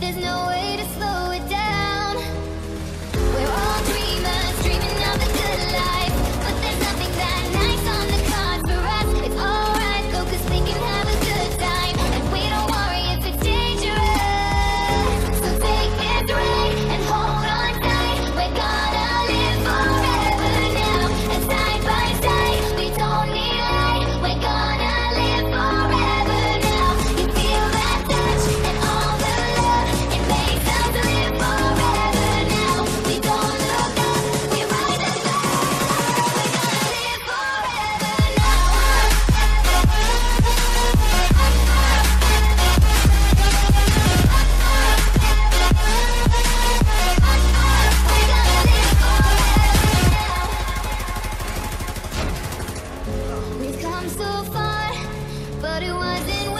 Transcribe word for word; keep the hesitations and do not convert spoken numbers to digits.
there's no way to slow it down. We're all dreamers, dreaming of the good life, but there's nothing that nice on the cards for us. It's alright though, cause we can have a good time, and we don't worry if it's dangerous. So take this ride and hold on tight. We're gonna live forever now, and side by side, we don't need light. We're gonna live forever now. You feel that touch and all the love, it makes us live forever now. We don't look up, we rise above. We're gonna live forever now. We're gonna live forever now. We've come so far, but it wasn't